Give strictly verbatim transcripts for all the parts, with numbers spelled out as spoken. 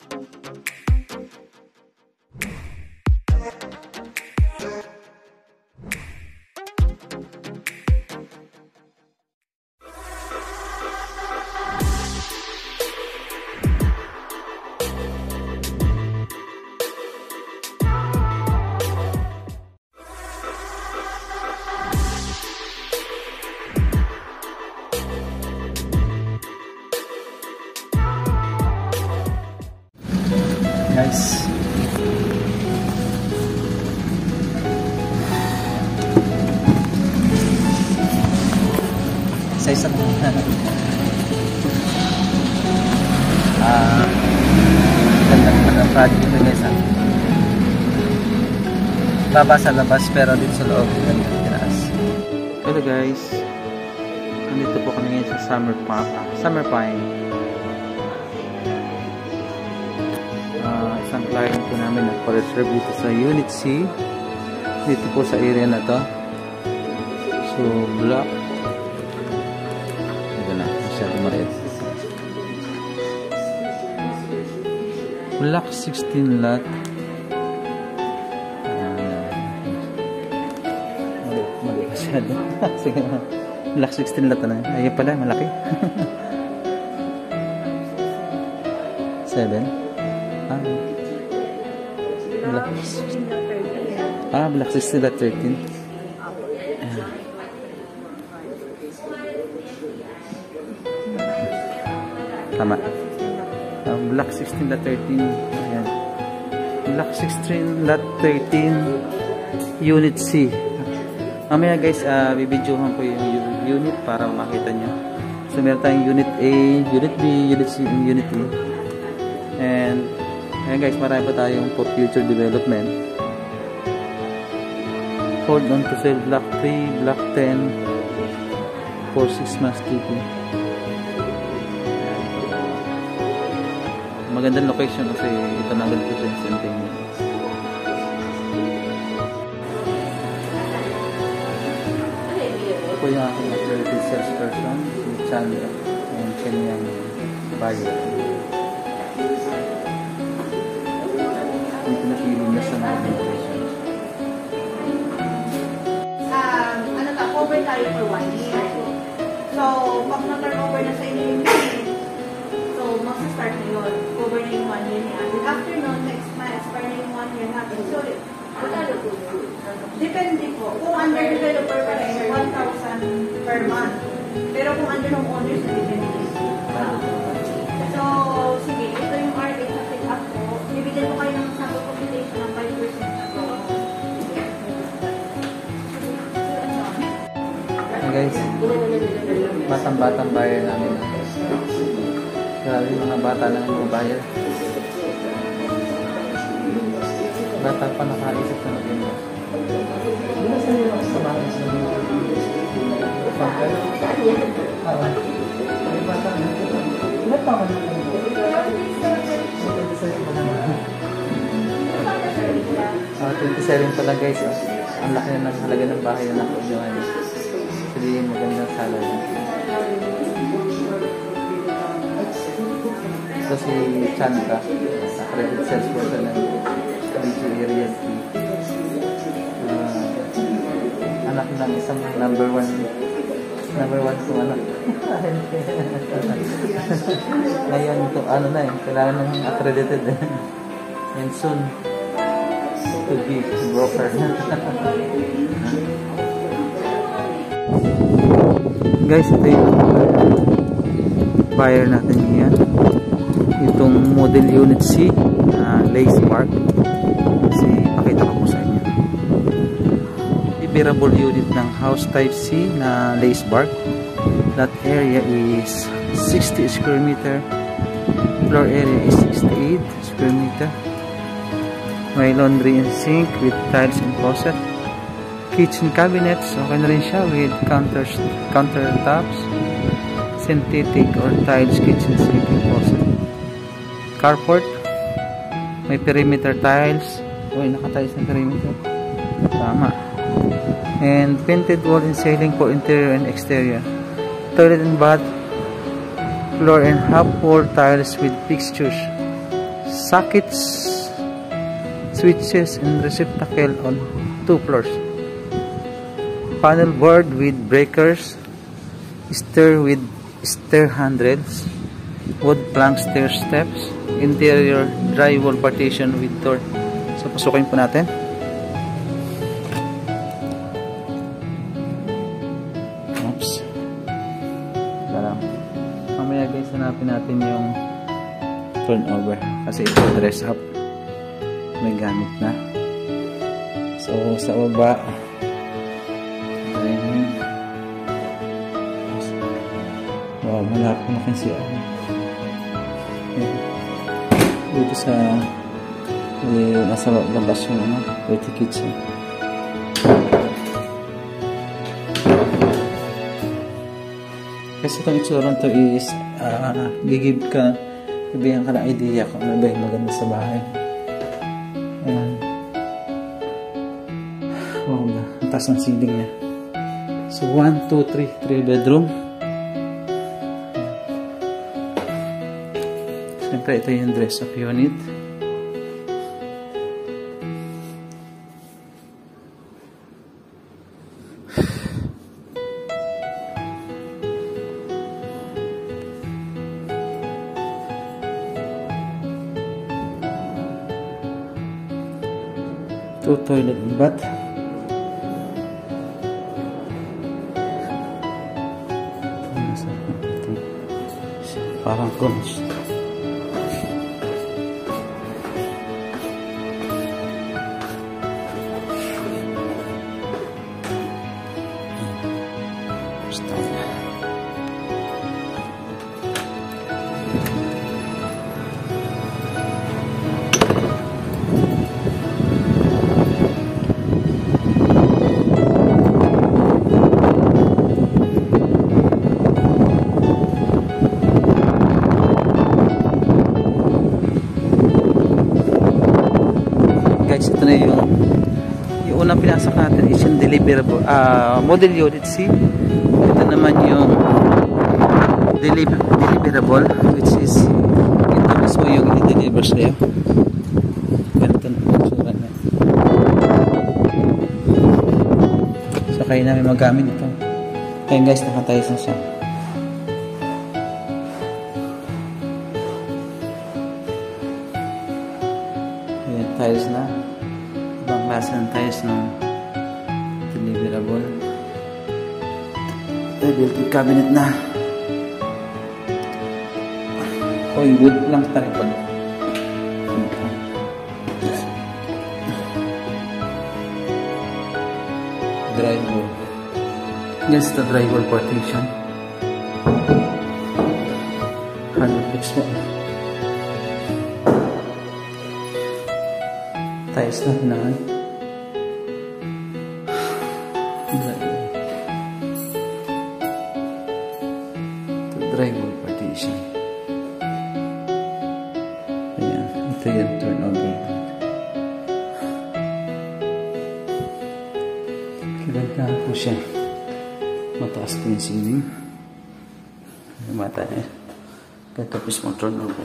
Guys, isa-isa na ah, ganda naman ang project ito guys ha. Baba sa labas pero dito sa loob ganda ang tinaas. Hello guys, nandito po kami ngayon sa Summer Park, Summer Pine. Isang client po namin nagpa-reserve dito sa Unit C dito po sa area na to. So block ito na, masyado maliit. Block sixteen lot. Maliit, maliit masyado. Sige na, block sixteen lot na. Ayun pala, malaki. seven ah Block Ah, Block sixteen at thirteen. Ayan. Tama. Uh, Block sixteen at thirteen. Ayan. Block sixteen at thirteen Unit C. Mamaya guys, uh, bibidyohan ko yung unit para makita nyo. So meron tayong Unit A, Unit B, Unit C, and Unit E. And ayan guys, marami pa tayong for future development. Hold on to sell Block three, Block ten for six months T P. Magandang location kasi ito na ganito siya instantaneous. Ito po yung aking accredited salesperson, si Chandra, and kanyang buyer. Pinapili na sa mga locations. Um, ano ka, cover tayo for one year. So, pag na-turnover na sa inyo yung unit, so, mag-start na yun. Cover na yung one year niya. And after nun, next month, expire na yung one year natin. So, depende po. Kung under developer pa rin, one thousand per month. Pero kung under ng owners, depende. So, sige, ito yung R eight na pick up po. Bibigyan ko kayo ng sample computation ng five percent na po. Hey guys, batang-batang buyer namin. Grabe mga bata lang yung buyer. Bata pa nakaisip na natin mo. Samahan sa mga bata. Oo. May bata na. Ilan taon na natin? Ah, twenty-seven pala guys. Oh. Ang laki na ng halaga ng bahay na nakuha niya. Actually, magandang salary. Ito si Chandra, accredited salesperson ng D G A Realty. Uh, anak ng isang number one number one kung anak. Ngayon, ito, ano na eh, kailangan ng accredited eh. And soon, to be broker. Guys, ito yung buyer natin yan. Itong model unit C, uh, Lace Park. Kasi pakita ko po sa inyo. Bearable unit ng house type C na Lace Park. That area is sixty square meter. Floor area is sixty-eight square meter. May laundry and sink with tiles and faucet. Kitchen cabinets, okay na rin siya with counters, countertops, synthetic or tiles kitchen sink and faucet. Carport, may perimeter tiles. Uy, naka-tiles ng perimeter. Tama. And painted wall and ceiling for interior and exterior. Toilet and bath, floor and half wall tiles with fixtures. sockets, switches, and receptacle on two floors. Panel board with breakers, stair with stair handrails, wood plank stair steps, interior drywall partition with door. So, pasukin po natin. Oops. Parang, mamaya guys, hanapin natin yung turnover. Kasi ito dress up. May gamit na. So, sa baba, ayun. Wow, malapit na kasi ako. Dito sa eh, nasa labas yung ano, dirty kitchen. Kasi itong itsura to is uh, gigib ka, bibigyan ka na idea kung ano ba yung maganda sa bahay. Ayan. Wow na, ang taas ng ceiling niya. So one, two, three, three bedroom. Siyempre ito yung dress up unit. Two toilet and bath. Parang cons. Guys, ito na yung yung unang pinasok natin is yung deliverable uh, model unit C. Ito naman yung deliver, deliverable, which is ito mismo yung i-deliver sa'yo. Ganito na po sura na. So kayo namin magamit ito. Kaya guys, nakatayos na siya. Ayan, tiles na. Ibang klase ng tiles ng deliverable. Ay, built-in cabinet na. Oy, wood lang tayo pa. Drywall. Yes, the drywall partition. Hand fix mo. Tiles na hinahan. Drywall partition. Ayan, ito yung turnover. Kaganda po siya. Mataas po yung ceiling. Mata niya. Katapos mo turnover.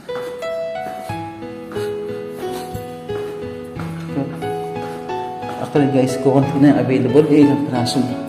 Actually guys, kung konti na yung available, eh, ilang praso na.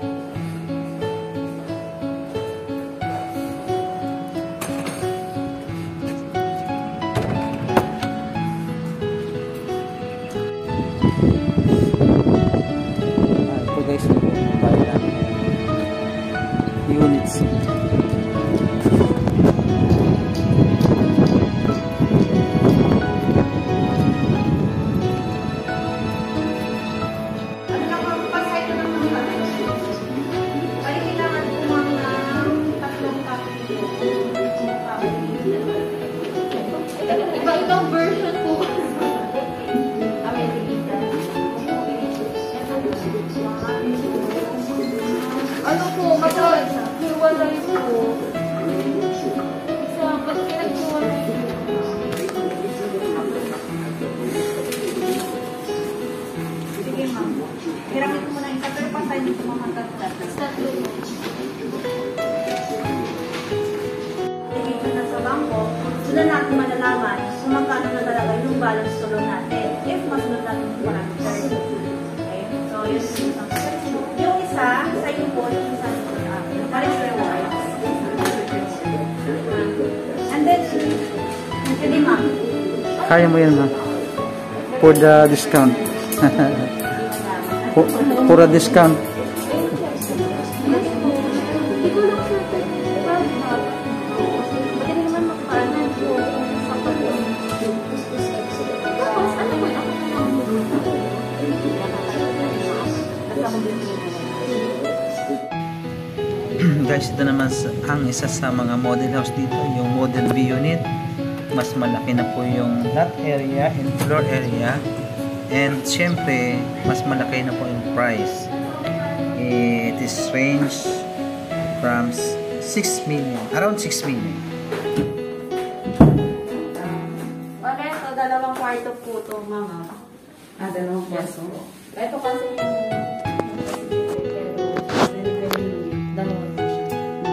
Ah, ito guys, bayan units. Iba-ibang version po. Ano po, matawag sa hiwalay po. Isa, ba't pinaghiwalay po? Sige ma'am. Hiramit ko muna yung tatlo pa tayo dito mga tatlo. Tatlo. Dito na sa bangko, doon natin malalaman kung Pwede, ma'am. Kaya mo yan, ma'am. For the discount. for, for a discount. Guys, ito naman ang isa sa mga model house dito, yung model B unit. Mas malaki na po yung lot area and floor area, and syempre mas malaki na po yung price. It is range from six million, around six million. Okay, so dalawang kwarto po ito, mama. Ah, dalawang kwarto. Ito kasi yung dalawang po siya.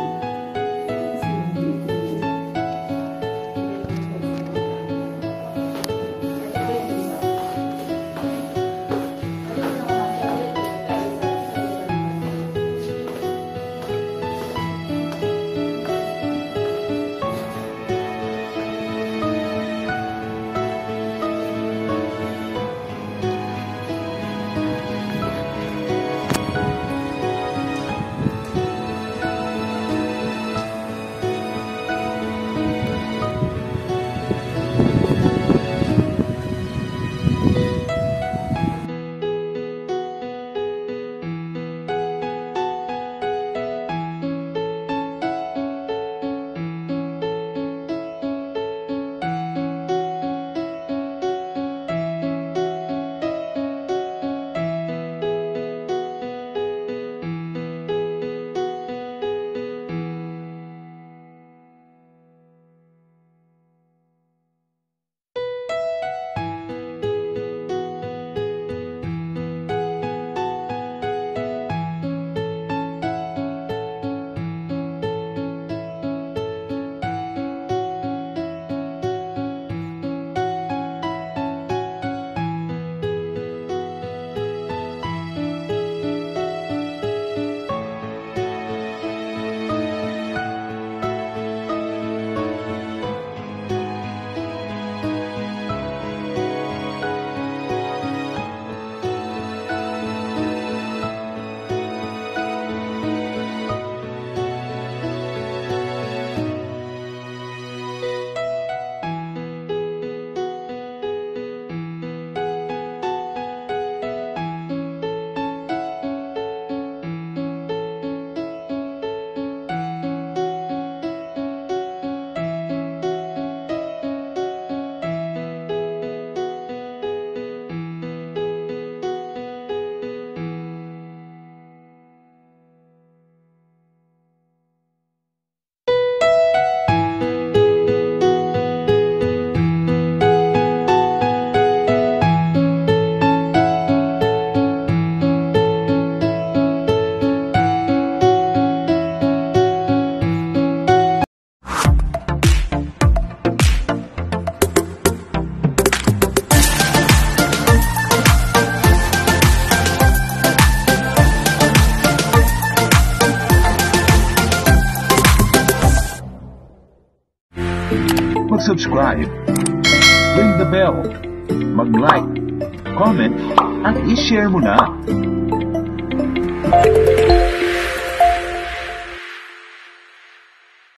Mag-subscribe, ring the bell, mag-like, comment, at i-share mo na.